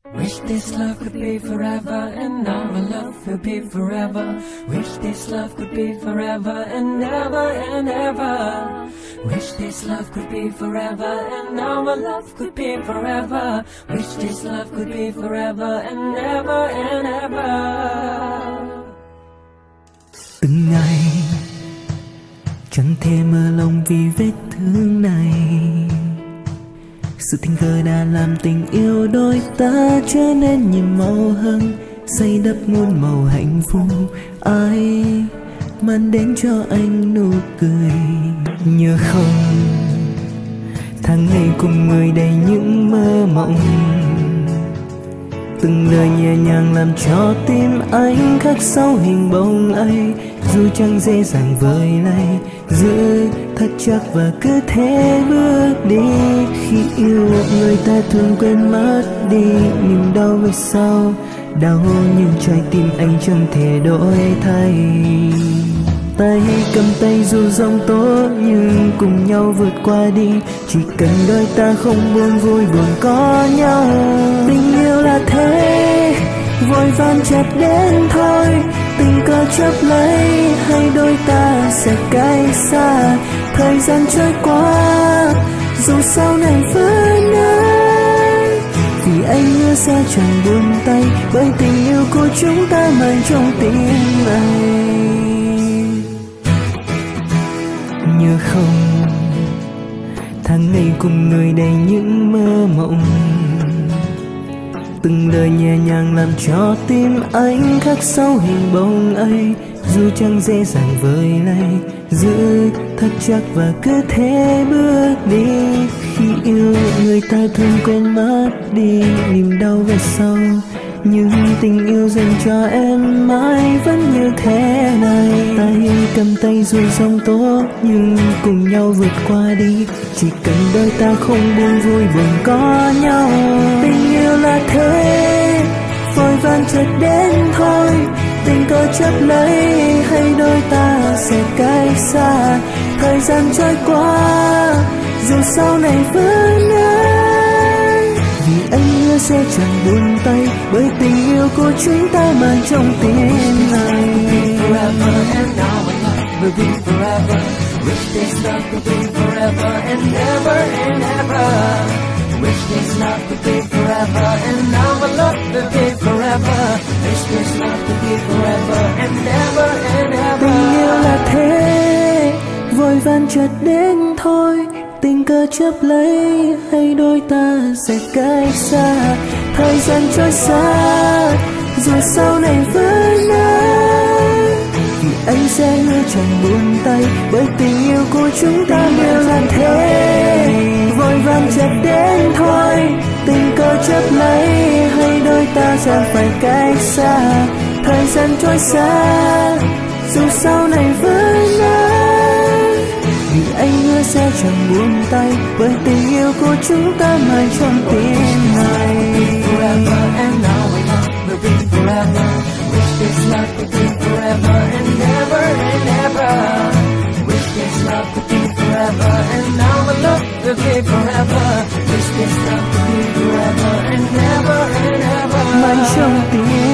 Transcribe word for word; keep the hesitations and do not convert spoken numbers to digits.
Wish this love could be forever and our love will be forever. Wish this love could be forever and ever and ever. Wish this love could be forever and our love could be forever. Wish this love could be forever and ever and ever. Từng ngày chẳng thể mơ lòng vì vết thương này. Sự tình cờ đã làm tình yêu đôi ta trở nên nhiệm màu hơn, xây đắp muôn màu hạnh phúc. Ai mang đến cho anh nụ cười, nhớ không? Tháng ngày cùng người đầy những mơ mộng, từng lời nhẹ nhàng làm cho tim anh khắc sâu hình bóng ấy. Dù chẳng dễ dàng vời này, giữ thật chắc và cứ thế bước đi. Khi yêu người ta thường quên mất đi niềm đau về sau, đau nhưng trái tim anh chẳng thể đổi thay. Tay cầm tay dù giông tố nhưng cùng nhau vượt qua đi. Chỉ cần đôi ta không buồn vui buồn có nhau. Tình yêu là thế, vội vàng chợt đến thôi. Tình cờ chấp lấy hay đôi ta sẽ cách xa. Thời gian trôi qua dù sau này vẫn ai, vì anh hứa sẽ chẳng buông tay, bởi tình yêu của chúng ta mang trong tim này. Nhớ không? Tháng ngày cùng người đầy những mơ mộng, từng lời nhẹ nhàng làm cho tim anh khắc sâu hình bóng ấy. Dù chẳng dễ dàng vời này, giữ thật chắc và cứ thế bước đi. Khi yêu người ta thường quên mất đi niềm đau về sau, nhưng tình yêu dành cho em mãi vẫn như thế này. Tay cầm tay dù giông tố nhưng cùng nhau vượt qua đi. Chỉ cần đôi ta không buồn vui buồn có nhau. Tình yêu là thế, vội vàng chợt đến thôi. Tình cờ chấp lấy hay đôi ta sẽ cách xa. Thời gian trôi qua dù sau này vẫn ai, vì anh hứa sẽ chẳng buông tay, bởi tình yêu của chúng ta mang trong tim này. Forever and our love will be forever. Wish this love could be forever and ever and ever. Wish this love could be forever and our love will be forever. Wish this love could be forever and ever and ever. Tình yêu là thế, vội vàng chợt đến thôi. Tình cờ chấp lấy hay đôi ta sẽ cách xa. Thời gian trôi xa dù sau này vẫn ai, vì anh sẽ hứa chẳng buông tay, bởi tình yêu của chúng ta đều là thế. Vội vàng chợt đến thôi, tình cờ chấp lấy hay đôi ta sẽ phải cách xa. Thời gian trôi xa dù sau này vẫn ai, vì anh hứa sẽ chẳng buông tay, bởi tình yêu của chúng ta mãi trong tim này. Forever and our love will be forever. Wish this love could be forever and ever and ever. Wish this love could be forever and our love will be forever. Wish this love could be forever and ever and ever. Mãi trong tim